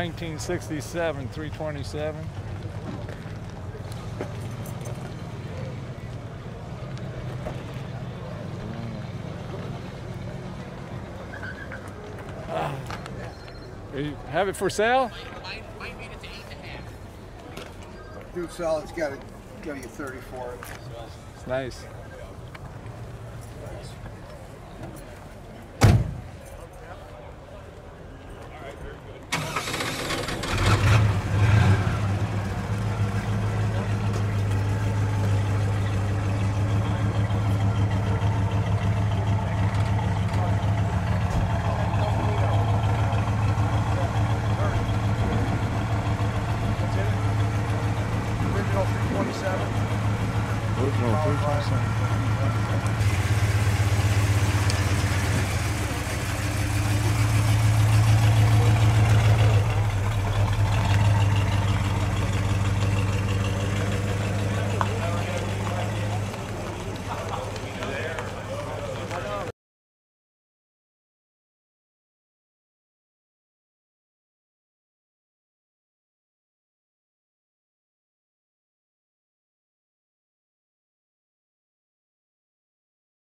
1967 327. You have it for sale? Might made it to 8.5. Dude, solid's got to give you 30 for it. It's nice. Original 327. Original 327.